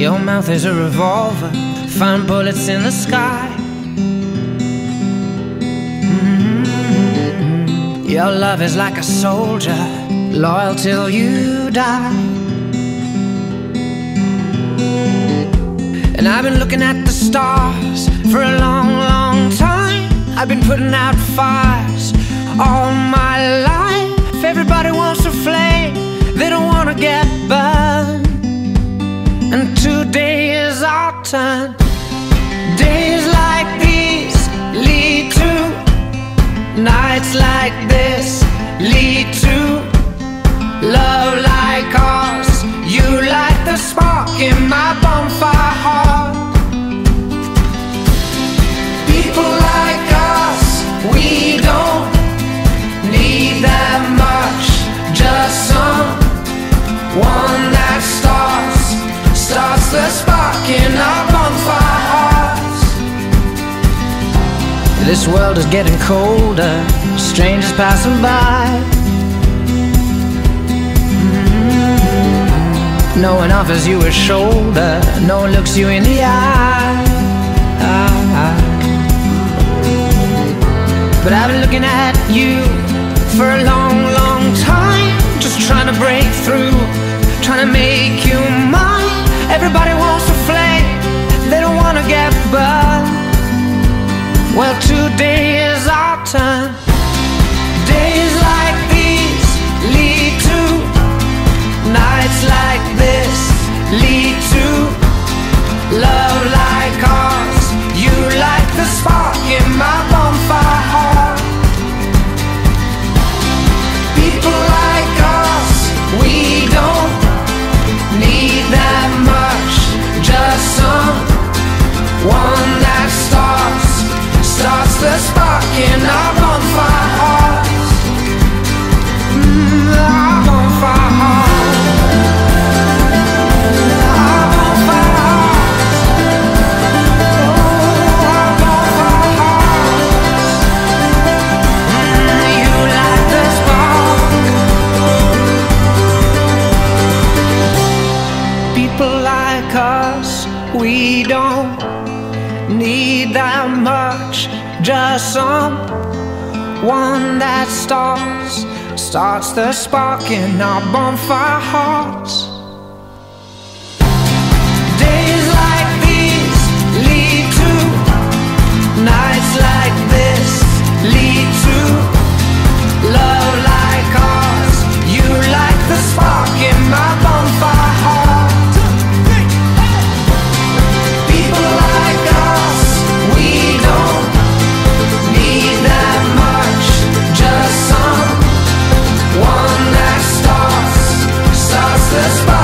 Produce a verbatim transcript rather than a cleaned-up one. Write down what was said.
Your mouth is a revolver, find bullets in the sky. Mm-hmm. Your love is like a soldier, loyal till you die. And I've been looking at the stars for a long, long time. I've been putting out fires all my life. Everybody wants a flame, they don't want to get burned. And today is our turn. Days like these lead to nights like this, lead to love like ours. You light the spark in my bonfire heart. People like us, we don't need that much, just someone that starts starts the spark in our bonfire hearts. This world is getting colder, strangers passing by. Mm-hmm. No one offers you a shoulder, no one looks you in the eye. But I've been looking at you for a long, long time, just trying to break through, trying to make you mine. Everybody wants a flame, they don't want to get burned. Well, today is our turn. Days like these lead to nights like this, lead to love like ours. You light the spark in my bonfire heart. People like us, we don't need that much, just someone that starts starts the spark in our bonfire hearts. Mm, our bonfire hearts. Our bonfire hearts. Oh, our bonfire hearts. Mm, you light the spark. People like us, we don't need that much, just someone that starts starts the spark in our bonfire hearts. Days like these lead to nights like this, lead to love like ours. You light the spark in my bonfire heart. People like us, we don't need that much, just someone that starts starts the spark.